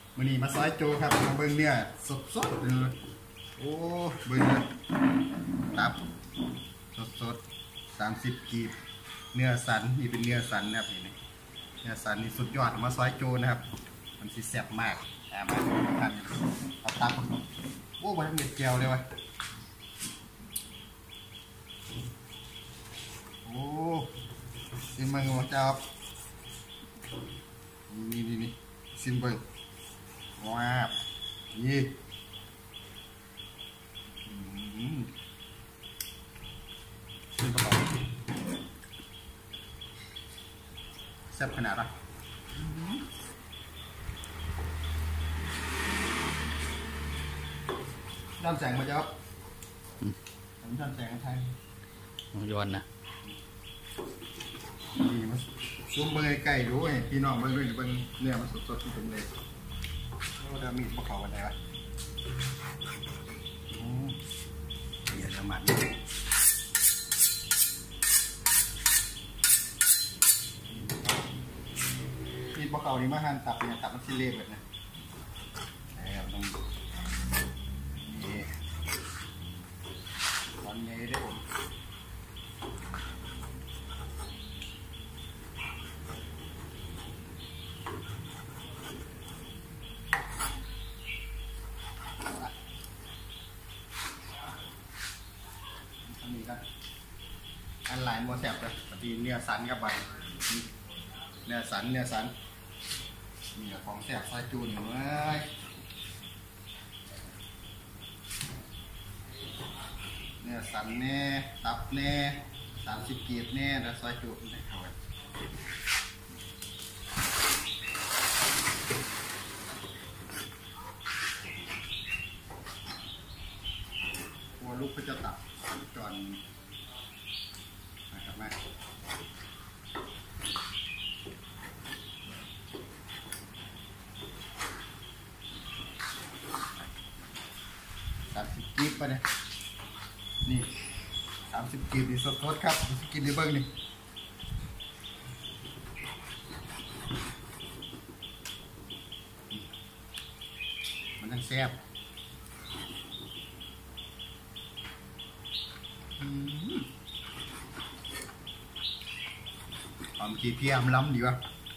วันนี้มาซอยโจครับมาเบิ้งเนื้อสดๆเลยโอ้เบิ้งเลยตับสด30 กีบเนื้อสันนี่เป็นเนื้อสันนะครับนี่เนื้อสันนี่สุดยอดมาซอยโจนะครับมันสิแซ่บมากมาทานเอาตับโอ้มันเม็ดแก้วเลยวะโอ้ซิมเบิ้งว่าจะนี่ซิมเบิ้งว้าวนี่ซิมประกอบแซ่บขนาดอ่ะด้านแสงมาเจ้าด้านแสงไทยย้อนนะนี่มาซุ้มเบิ้งไก่ดูไอ้พี่น้องเบิ้งด้วยเบิ้งเนื้อมันสดๆที่ผมเลยโอ้ดามีดประกอบกันได้ปะเดี๋ยวจะหมักมีดประกอบนี่มาหั่นตับเนี่ยตับมันชิ้นเล็กแบบนี้แล้วต้องนี่ตอนนี้ได้ผมอันหลายโมแซบเลยปกติเนื้อสันกับใบเนื้อสันนี่ของแซบซอยจูนอยู่เลยเนื้อสันแน่ตับแน่30 กีบแน่แล้วซอยจูนได้เข้าไปหัวลูกก็จะตับจอนนะครับแม่30 กีบไปเนี่ยนี่30 กีบนี่สดๆครับกินในเบิ้งนี่มันยังแซ่บความขี้เพี้ยมล้ำดีวะ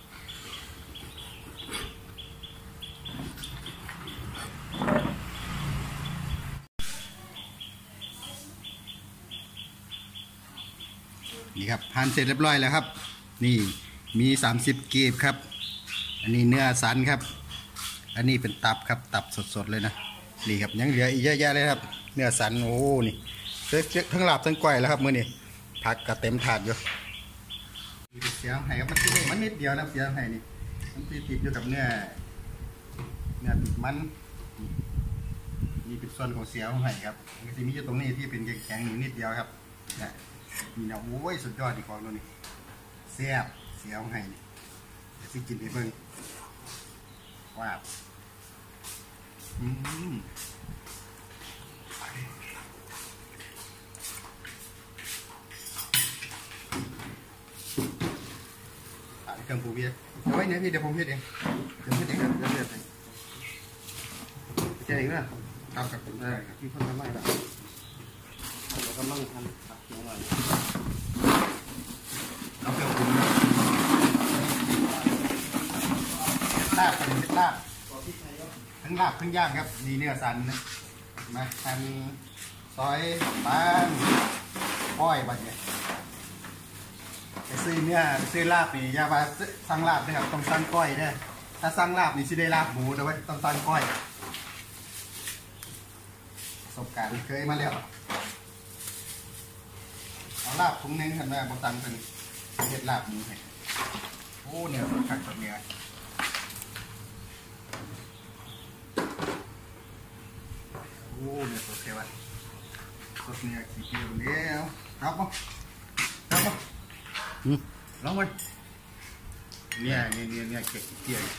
นี่ครับหั่นเสร็จเรียบร้อยแล้วครับนี่มี30 กีบครับอันนี้เนื้อสันครับอันนี้เป็นตับครับตับสดๆเลยนะนี่ครับยังเหลืออีกเยอะแยะเลยครับเนื้อสันโอ้นี่ทั้งลาบทั้งก้อยแล้วครับมื้อนี้ผักก็เต็มถาดอยู่เสียงไห้ครับมันนิดเดียวนะเสียงไห้นี่มันติดอยู่กับเนื้อติดมันนี่เป็นส่วนของเสียงไห้ครับมันจะมีอยู่ตรงนี้ที่เป็นแข็งๆนิดเดียวครับนี่นะโอ้ยสุดยอดดีของตัวนี้แซ่บเสียงไห้นี่เดี๋ยวสิกินให้เบิ่งว้าวเครื่องปรุงพี่เดี๋ยวไว้เนี่ยพี่เดี๋ยวผมเฮ็ดเองเดี๋ยวเฮ็ดเองครับเดี๋ยวเฮ็ดเองเองนะครับได้ครับพี่คนทำไม่ได้เรากำลังทำผักเขียวหน่อยเอาเครื่องปรุงลาบเป็นลาบทั้งลาบทั้งย่างครับนี่เนื้อสันนะมาทำซอยบางอ้อยแบบนี้ซื้อเนี่ยซื้อลาบนี่อย่ามาสั่งลาบนะครับต้องสั่งก้อยได้ถ้าสั่งลาบนี่สิได้ลาบหมูแต่ว่าต้องสั่งก้อยประสบการณ์เคยมาแล้วเอาลาบถุงนึงกันนะบางตังเป็นเห็ดลาบหมูให้โอ้เนี่ยขัดกับเนี่ยโอ้เนี่ยสดเท่ว่ะสดเนี่ยขี้เกียจแล้วครับมั้งลองมันเนี่ยเก่งเกี่ยว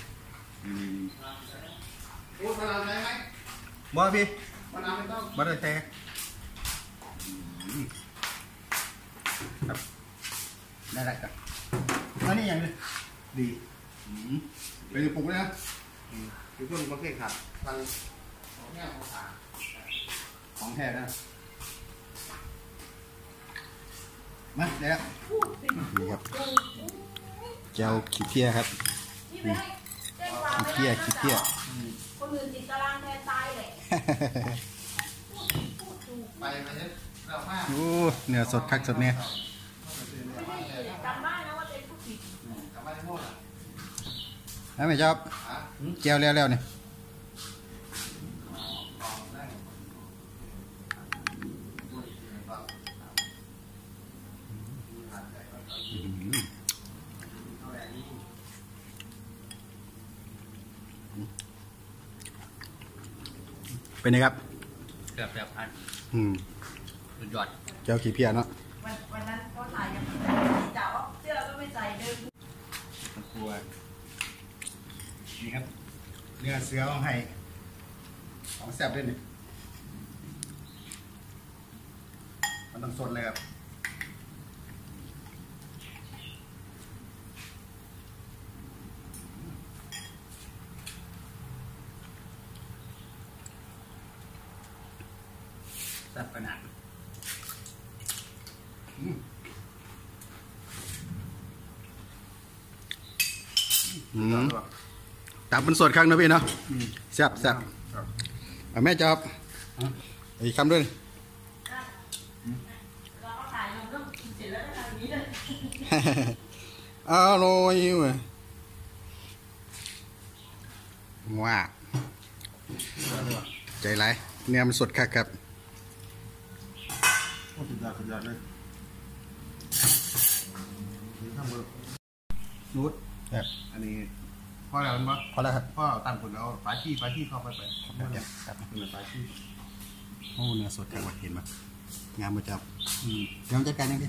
โอ้มะนาวใช่ไหมบ่พี่มะนาวไม่ต้องบ่ได้แท้ครับได้ครับอันนี้อย่างนี้ดีไปปลูกเลยนะคือคนบางทีขาดทางของแท้นะมาเดี๋ยวนี่ครับเจ้าขี้เพี้ยครับขี้เพี้ยขี้เพี้ยคนอื่นติดตารางแทนตายเลยไปเฮ็ดเรามากโอ้เนื้อสดคักสดเนี่ยจำได้นะว่าเป็นผู้ผิดกลับมาที่โม่ล่ะแล้วไม่ชอบเจียวแล้วเนี่ยเป็นไงครับแบบอัน สุดยอดเจ้าขี้เพี้ยเนาะวันนั้นเขาถ่ายยังจ่าว่าเสื้อก็ไม่ใส่เดินตะกัวนี่ครับเนื้อเสือของไห้ของแซ่บด้วยนี่มันต้องสดเลยครับแซ่บขนาดตับมันสดครั้งนะพี่เนาะแซ่บแซ่บเอาแม่จอบอีกคำด้วยเราก็ถ่ายลงเรื่องกินเสร็จแล้วทำนี้เลยอร่อยเว้ยว้าใจไรายเนื้อมันสดคักครับโอ้สุดยอดเลยนี่ทำเบอร์นูดครับอันนี้พ่อแล้วมันปะพอแล้วครับพ่อตั้งคนเอาฝาชีเข้าไปครับครับเป็นฝาชีโอ้เนื้อสดคักว่ะเห็นปะงามมาจับเดี๋ยวจัดการยังดิ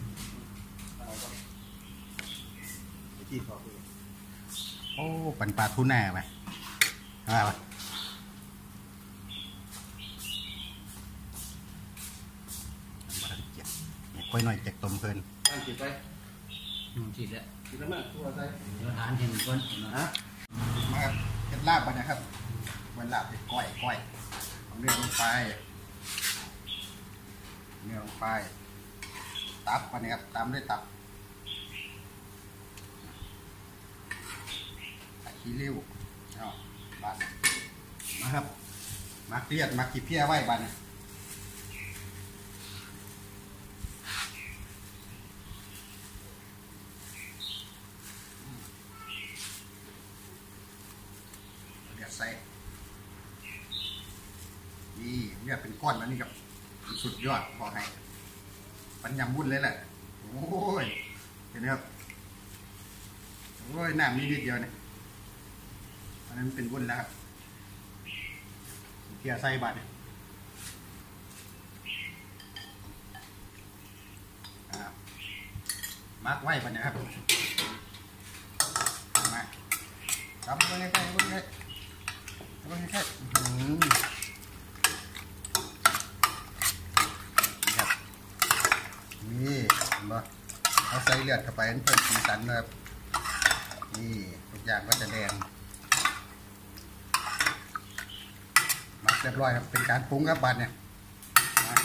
ที่เข้าไปโอ้ปั่นปลาทูน่าไปอะไรวะมาทำเกี๊ยวเนี่ยค่อยหน่อยแจกต้มเพลินตั้งจิตไปฉีดแล้วจิตแล้วมั้งตัวใจเดี๋ยวทานเห็นก่อนฮะมาครับเห็ดลาบไปนะครับมันลาบเป็นก้อยเอาเนื้อลงไปเนื้อลงไปตับไปนะครับตามด้วยตับใส่ขี้ริ้วเอาบานมาครับมาเกลียดมาขี้เพี้ยไว้บานเนี่ยเลือดใส่นี่เลือดเป็นก้อนแล้วนี่ครับสุดยอดบอกให้ปัญญำวุ่นเลยแหละโอ้ยเห็นไหมครับโอ้ยน้ำนี่นิดเดียวเนี่ยอันนั้นเป็นวุ่นแล้วครับเพียใส่บาดเนี่ยมาร์กไว้ปะเนี่ยครับมาครับเพิ่งใกล้ๆเพิ่งใกล้ๆเพิ่งใกล้ๆนี่ครับนี่เห็นปะเอาใส่เลือดเข้าไปเพิ่มสีสันนะครับนี่ทุกอย่างก็จะแดงมักเรียบร้อยครับเป็นการปรุงครับบาดเนี่ยมา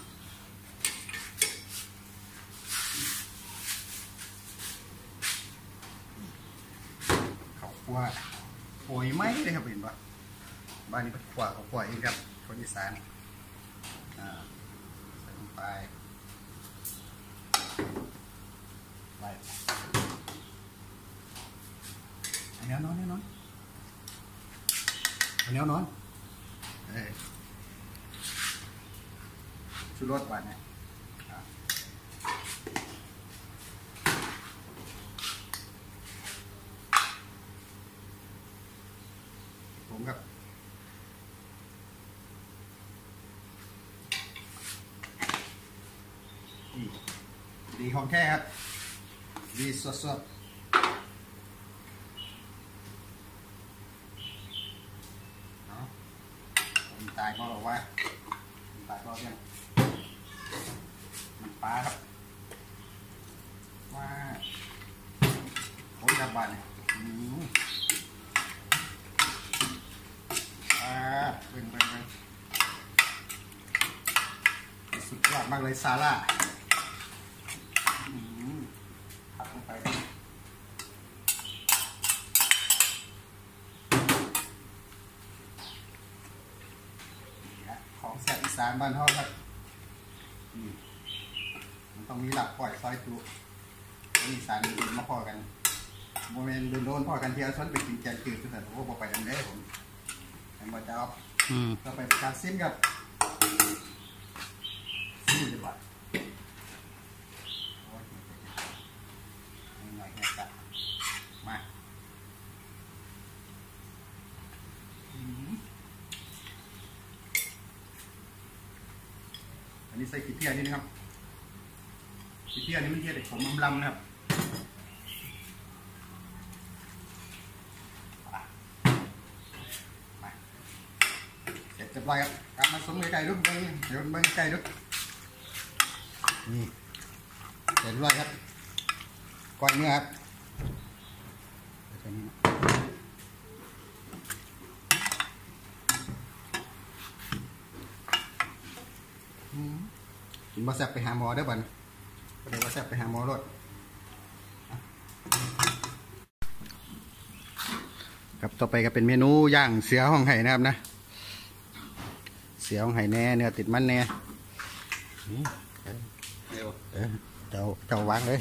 ข้าวคั่วโอยไหมเลยครับเห็นปะบ้านนี้เป็นขั่วข้าวคั่วเองครับคนอีสานใส่ลงไปไว้อันนี้นอนนี่นอนอันนี้นอนชูรสบาดเนี่ยผมครับนี่ดีของแท้ครับดีสดๆเนาะผมตายเพราะบอกว่าผมตายเพราะยังมันปลาครับว่าโอ้ยรับบานเนี่ยมากเลยซาร่าผัดลงไปของแซ่บอีสานบ้านเฮาครับมันต้องมีหลักปล่อยซอยจุอีสานมาพอกันโมเมนต์โดนพอกันเที่ยวชวนไปกินแกงจืดแต่ผมบอกไปกันได้ผมเห็นบ่เจ้าก็ไปการซิมกับซิมดีกว่าโอ้ยหน่อยแค่จะมาอันนี้ใส่ขี้เพี้ยนี่นะครับขี้เพี้ยนี่มันเทียเด็กผมลำนะครับเรียบร้อยครับกลับมาสมไก่ดุ๊กเดี๋ยวเบิ้งไก่ดุ๊กนี่เรียบร้อยครับก้อยเนื้อครับกินบะแซ่บไปหาหมอได้บ่นเดี๋ยวบะแซ่บไปหาหมอรถครับต่อไปก็เป็นเมนูย่างเสือห้องไห่นะครับนะเสียงไห่แน่เนื้อติดมันแน่เจ้าวางเลย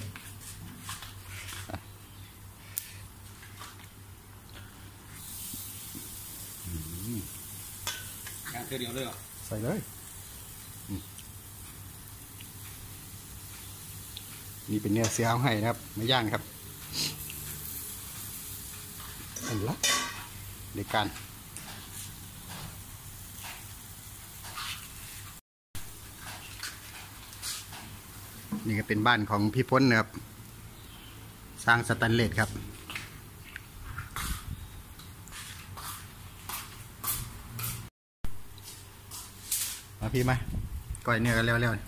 งานเดียวเลยเหรอใส่เลยนี่เป็นเนื้อเสียงไห่นะครับไม่ย่างครับเห็นละในการนี่ก็เป็นบ้านของพี่พ้นนะครับสร้างสแตนเลสครับมาพี่มาก้อยเนื้อกันเร็วๆ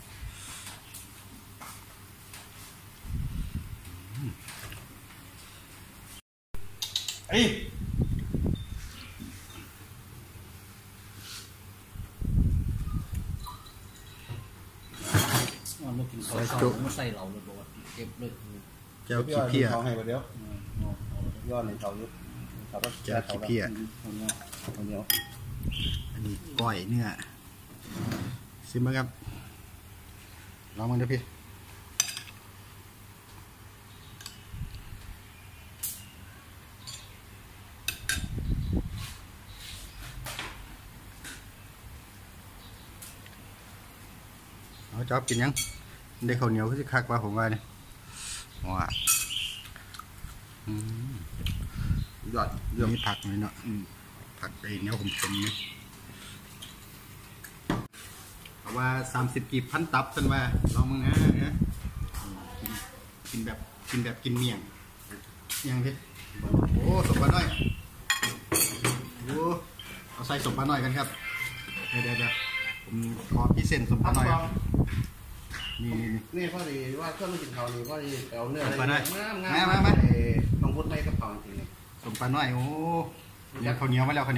เอ้ยมันกินข้าวเขาไม่ใส่เหล่าเลยบอกว่าเก็บเลยเจ้าขี้เพี้ยเขาให้มาเดี๋ยว ยอดในเขายุบเขาก็เจ้าขี้เพี้ยคนเดียวอันนี้ก้อยเนื้อซิมมาครับลองมันดูพี่เอาจอบกินยังได้ข้าวเหนียวก็จะคักว่าผมว่าเนี่ยว้ายอดมีผักเลยเนาะผักไอ้เนี้ยผมนี่ว่า30กีบพันตับกันว่าลองมึงนะกินแบบกินเมี่ยงยังพี่โอ้สมปลาน้อยโอ้เอาใส่สมปลาน้อยกันครับเดี๋ยวผมขอพิเศษสมปลาน้อยนี่นี่พอดีว่าเครื่องกินเขานี่พอดีเอาเนื้ออะไรมาต้องพุทธในกระเพราจริงนี่สมปลาน้อยโอ้เนี่ยข้าวเหนียวมาแล้ว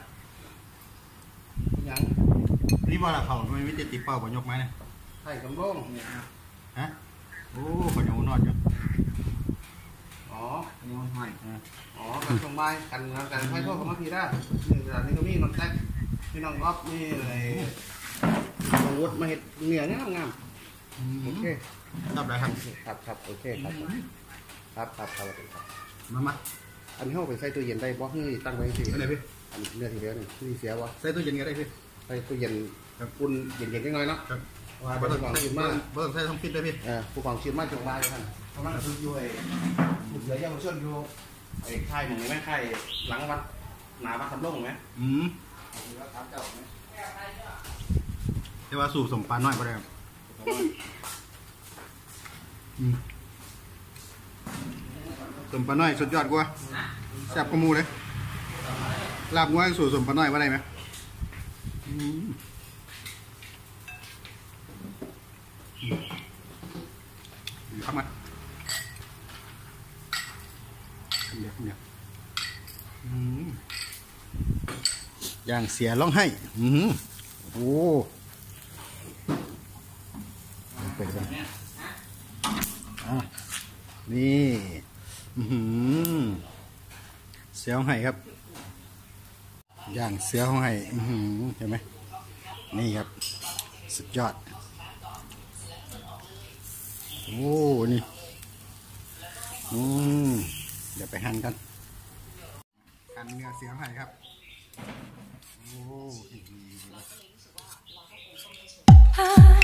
ยังนี่ว่าละเขาไม่ได้ติดเป้าบ่ยกมาเนี่ยไข่กำลงฮะโอ้ข้าวเหนียวนอนอยู่อ๋อนี่มันใหม่อ๋อกันช่วงบ่ายกันไฟโทษเขามาทีได้นี่แต่นี่ก็มีน้องแท็กมีน้องก๊อฟมีอะไรน้องวุฒิมาเห็ดเนื้อเนี่ยงามโอเคชอบอะไรครับครับโอเคครับมาอันนี้เขาไปใส่ตู้เย็นได้บ่นี่ตั้งไว้สิอะไรพี่อันเนื้อทีเดียวนี่ที่เสียบ่ใส่ตู้เย็นก็ได้พี่ใส่ตู้เย็นอุ่นเย็นๆนิดหน่อยเนาะว่าบ่ต้องใส่ต้องฟิตเลยพี่ผู้กองชื่อมาจงบายท่านเพราะมันคืออยู่ไอ้บุกเหลือยังชนอยู่ไอ้ค่ายหนึ่งไหมค่ายหลังวัดหนาวัดสำโรงไหมถามเจ้าไหมแต่ว่าสูบสมปลาน้อยก็ได้ครับสมปลาน้อยสุดยอดกว่าแซ่บกว่าหมูเลยลาบงัวสูตรสมปลาน้อยว่าได้ไหมเข้ามาเดี๋ยวย่างเสียร้องให้โอ้นี่เสือไห้ครับย่างเสือไห้เห็นไหมนี่ครับสุดยอดโอ้นี่เดี๋ยวไปหั่นกันหั่นเนื้อเสือไห้ครับโอ้